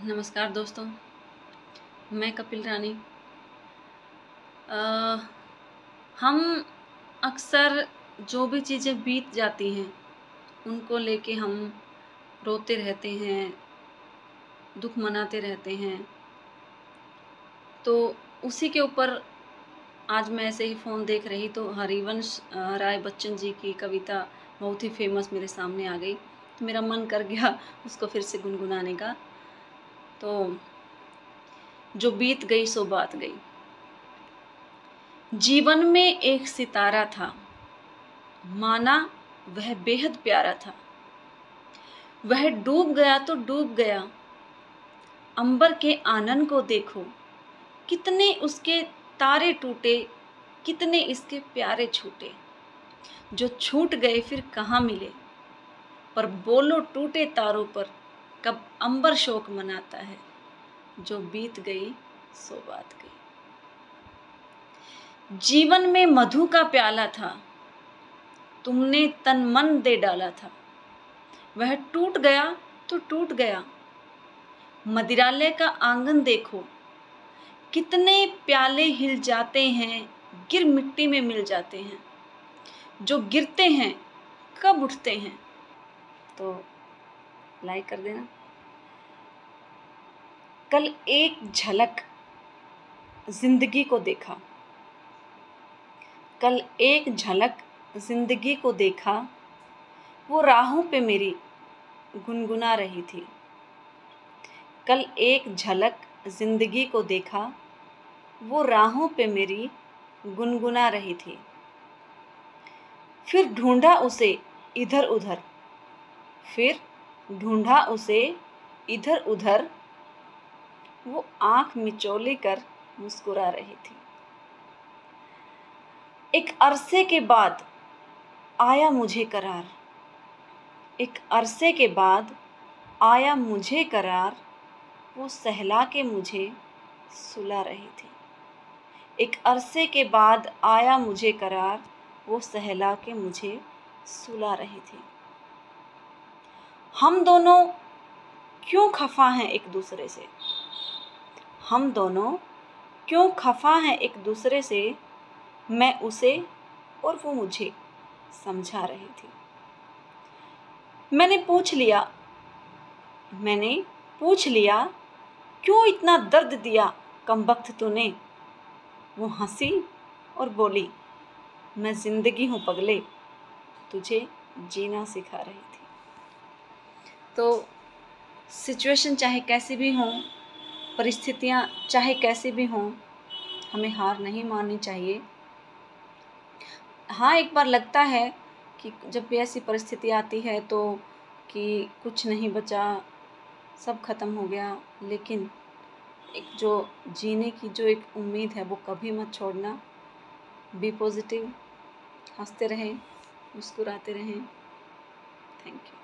नमस्कार दोस्तों, मैं कपिल रानी। हम अक्सर जो भी चीज़ें बीत जाती हैं उनको लेके हम रोते रहते हैं, दुख मनाते रहते हैं। तो उसी के ऊपर आज मैं ऐसे ही फ़ोन देख रही तो हरिवंश राय बच्चन जी की कविता बहुत ही फ़ेमस मेरे सामने आ गई। तो मेरा मन कर गया उसको फिर से गुनगुनाने का। तो जो बीत गई सो बात गई। जीवन में एक सितारा था, माना वह बेहद प्यारा था। वह डूब गया तो डूब गया, अंबर के आनन को देखो, कितने उसके तारे टूटे, कितने इसके प्यारे छूटे। जो छूट गए फिर कहाँ मिले, पर बोलो टूटे तारों पर कब अंबर शोक मनाता है। जो बीत गई सो बात गई। जीवन में मधु का प्याला था, तुमने तन मन दे डाला था। वह टूट गया तो टूट गया, मदिरालय का आंगन देखो, कितने प्याले हिल जाते हैं, गिर मिट्टी में मिल जाते हैं। जो गिरते हैं कब उठते हैं। तो लाइक कर देना। कल एक झलक जिंदगी को देखा, कल एक झलक जिंदगी को देखा, वो राहों पे मेरी गुनगुना रही थी। कल एक झलक जिंदगी को देखा, वो राहों पे मेरी गुनगुना रही थी। फिर ढूंढा उसे इधर उधर, फिर ढूंढा उसे इधर उधर, वो आंख मिचौले कर मुस्कुरा रही थी। एक अरसे के बाद आया मुझे करार, एक अरसे के बाद आया मुझे करार, वो सहला के मुझे सुला रही थी। एक अरसे के बाद आया मुझे करार, वो सहला के मुझे सुला रही थी। हम दोनों क्यों खफा हैं एक दूसरे से, हम दोनों क्यों खफा हैं एक दूसरे से। मैं उसे और वो मुझे समझा रही थी। मैंने पूछ लिया क्यों इतना दर्द दिया कमबख्त तूने। वो हंसी और बोली, मैं जिंदगी हूँ पगले, तुझे जीना सिखा रही थी। तो सिचुएशन चाहे कैसी भी हो, परिस्थितियाँ चाहे कैसी भी हों, हमें हार नहीं माननी चाहिए। हाँ, एक बार लगता है कि जब भी ऐसी परिस्थिति आती है तो कि कुछ नहीं बचा, सब खत्म हो गया, लेकिन एक जो जीने की जो एक उम्मीद है वो कभी मत छोड़ना। बी पॉजिटिव, हंसते रहें, मुस्कुराते रहें। Thank you.